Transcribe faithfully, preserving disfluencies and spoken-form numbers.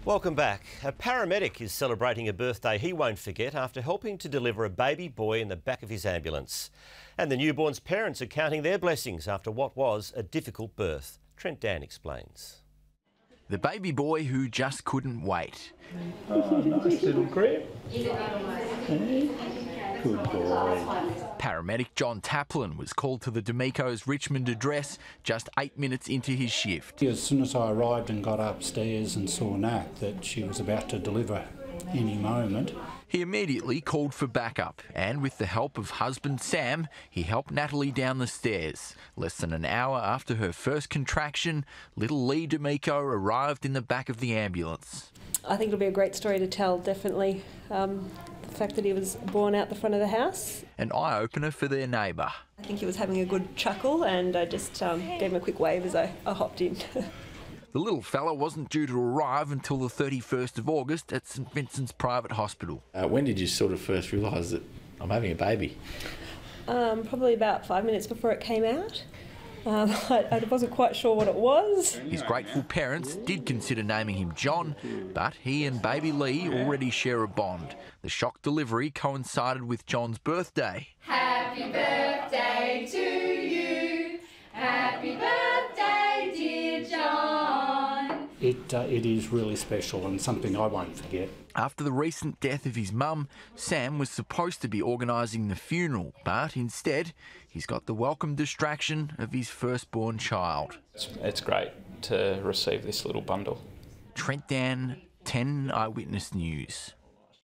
Welcome back. A paramedic is celebrating a birthday he won't forget after helping to deliver a baby boy in the back of his ambulance. And the newborn's parents are counting their blessings after what was a difficult birth. Trent Dan explains. The baby boy who just couldn't wait. Oh, nice little crib. Hey, good boy. Paramedic John Taplin was called to the D'Amico's Richmond address just eight minutes into his shift. As soon as I arrived and got upstairs and saw Nat that she was about to deliver any moment, he immediately called for backup, and with the help of husband Sam, he helped Natalie down the stairs. Less than an hour after her first contraction, little Lee D'Amico arrived in the back of the ambulance. I think it'll be a great story to tell, definitely. Um, the fact that he was born out the front of the house. An eye-opener for their neighbour. I think he was having a good chuckle, and I just um, gave him a quick wave as I, I hopped in. The little fella wasn't due to arrive until the thirty-first of August at St Vincent's Private Hospital. Uh, when did you sort of first realise that I'm having a baby? Um, probably about five minutes before it came out. Um, I, I wasn't quite sure what it was. His grateful parents did consider naming him John, but he and baby Lee already share a bond. The shock delivery coincided with John's birthday. Happy birthday to you. Happy birthday, dear John. it, uh, it is really special and something I won't forget. After the recent death of his mum, Sam was supposed to be organising the funeral, but instead he's got the welcome distraction of his firstborn child. It's, it's great to receive this little bundle. Trent Dan, ten Eyewitness News.